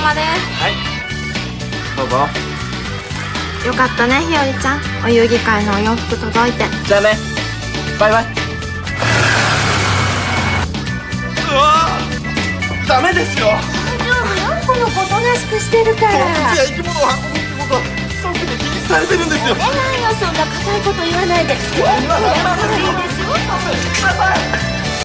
様です。 はい、どうぞ。 よかったね、ひよりちゃん。お遊戯会のお洋服届いて。 じゃあね、バイバイ。うわー、ダメですよ。 大丈夫よ、この子おとなしくしてるから。 動物や生き物を運ぶってことは早期で禁止されてるんですよ。 やめないよ、そんな硬いこと言わないで。 今ダメなんですよ。ください。